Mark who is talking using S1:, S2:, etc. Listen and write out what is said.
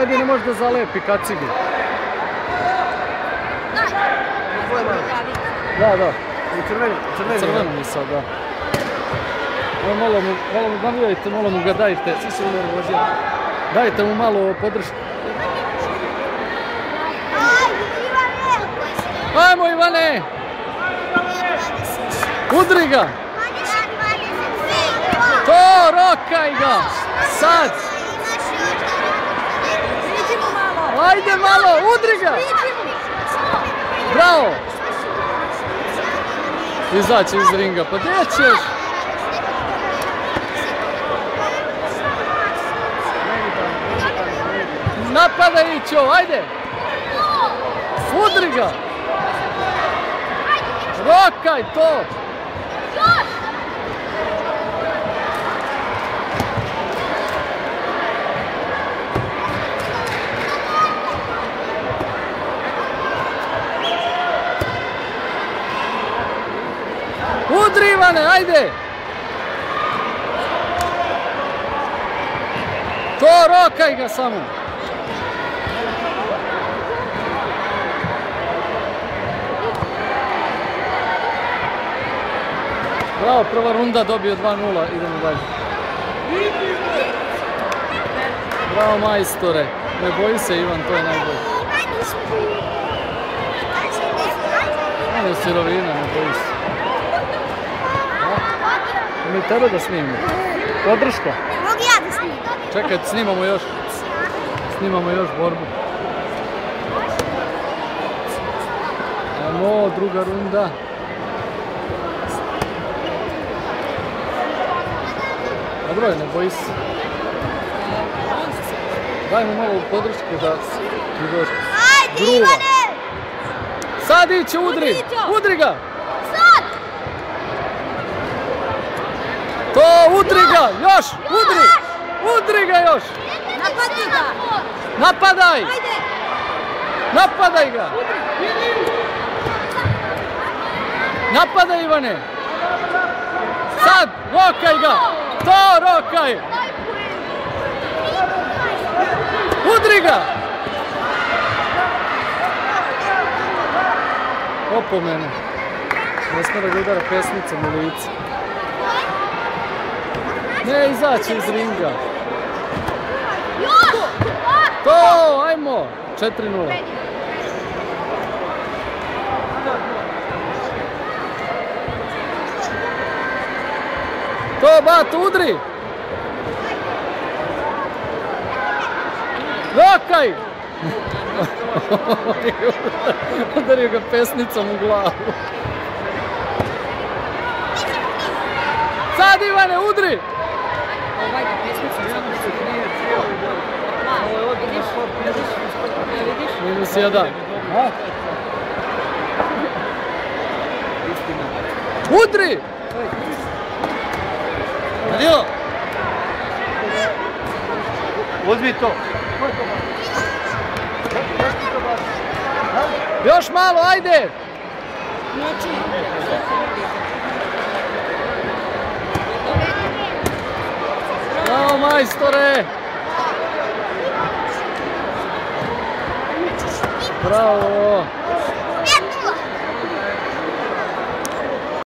S1: Ajde, ne može da zalepi kacigu. Da. Crveni sad, da. Malo mu navijajte, malo mu ga dajte. Dajte mu malo podršku. Ajmo Ivane! Udri ga! To, rokaj ga! Sad! Ajde malo, udri ga! Bravo! Izaći iz ringa, pa gdje ćeš? Napadaj Ićo, ajde! Udri ga! Rokaj to! Udri Ivane, ajde! To, rokaj ga samo! Bravo, prva runda dobio 2:0, idemo dalje. Bravo majstore, ne boji se Ivan, to je najbolje. On je sirovina, ne boji se. Mi tebe da snimimo. Podrška.
S2: Mogu ja da snimim.
S1: Čekaj, snimamo još borbu. Ajmo, druga runda. Dobro je, ne boji se. Daj mu malo podrške da ti dođe.
S2: Ajde Ivane!
S1: Sad iće, udri! Udri ga!
S2: Sad!
S1: To, udri ga! Još! Udri! Udri ga još!
S2: Napadaj ga!
S1: Napadaj!
S2: Ajde!
S1: Napadaj ga! Napadaj Ivane! Sad! Rokaj ga! To, rokaj! Udri ga! Opomene. Ne smije da ga udara pesnicom u lice. Ne izaći iz ringa. To, ajmo! 4:0. To, Bato, udri! Rokaj! Udario ga pesnicom u glavu. Sad Ivane, udri! -1. Udri!
S3: Adio! Uzmi to!
S1: Još malo, ajde! Bravo majstore! Bravo!